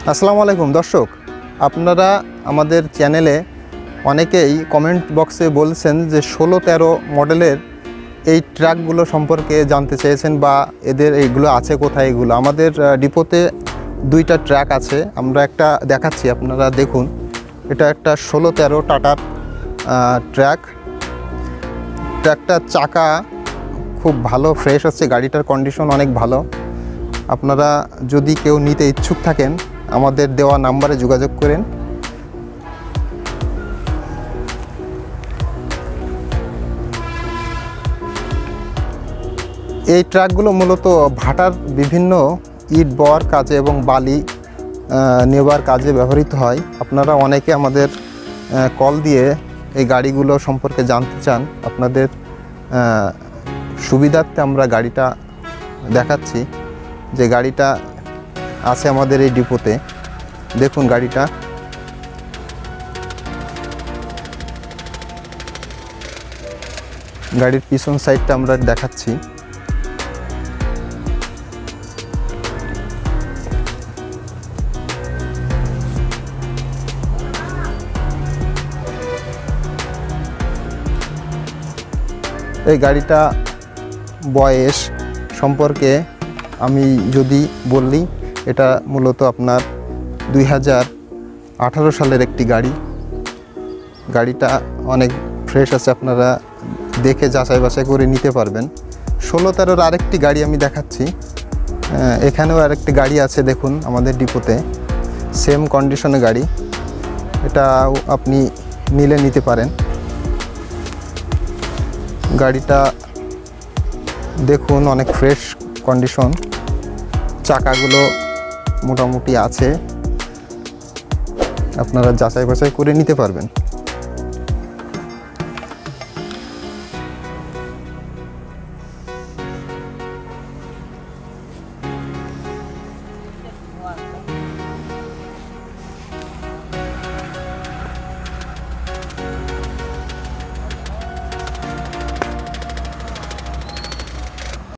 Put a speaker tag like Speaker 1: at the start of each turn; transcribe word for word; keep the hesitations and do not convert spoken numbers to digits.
Speaker 1: আসসালামু আলাইকুম দর্শক, আপনারা আমাদের চ্যানেলে অনেকেই কমেন্ট বক্সে বলছেন যে ষোলো তেরো মডেলের এই ট্রাকগুলো সম্পর্কে জানতে চেয়েছেন বা এদের এইগুলো আছে কোথায়। এগুলো আমাদের ডিপোতে দুইটা ট্রাক আছে, আমরা একটা দেখাচ্ছি, আপনারা দেখুন। এটা একটা ষোলো তেরো টাটার ট্রাক। ট্রাকটার চাকা খুব ভালো, ফ্রেশ হচ্ছে, গাড়িটার কন্ডিশন অনেক ভালো। আপনারা যদি কেউ নিতে ইচ্ছুক থাকেন আমাদের দেওয়া নাম্বারে যোগাযোগ করেন। এই ট্রাকগুলো মূলত ভাটার বিভিন্ন ইট বওয়ার কাজে এবং বালি নেবার কাজে ব্যবহৃত হয়। আপনারা অনেকে আমাদের কল দিয়ে এই গাড়িগুলো সম্পর্কে জানতে চান। আপনাদের সুবিধার্থে আমরা গাড়িটা দেখাচ্ছি, যে গাড়িটা আছে আমাদের এই ডিপোতে। দেখুন গাড়িটা, গাড়ির পিছন সাইডটা আমরা দেখাচ্ছি। এই গাড়িটা বয়স সম্পর্কে আমি যদি বলি, এটা মূলত আপনার দুই হাজার আঠারো সালের একটি গাড়ি। গাড়িটা অনেক ফ্রেশ আছে, আপনারা দেখে যাচাই বাছাই করে নিতে পারবেন। ষোলো তেরোর আরেকটি গাড়ি আমি দেখাচ্ছি। এখানেও আরেকটি গাড়ি আছে, দেখুন আমাদের ডিপোতে, সেম কন্ডিশনে গাড়ি। এটা আপনি নিলে নিতে পারেন। গাড়িটা দেখুন অনেক ফ্রেশ কন্ডিশন, চাকাগুলো মোটামুটি আছে, আপনারা যাচাই বাছাই করে নিতে পারবেন।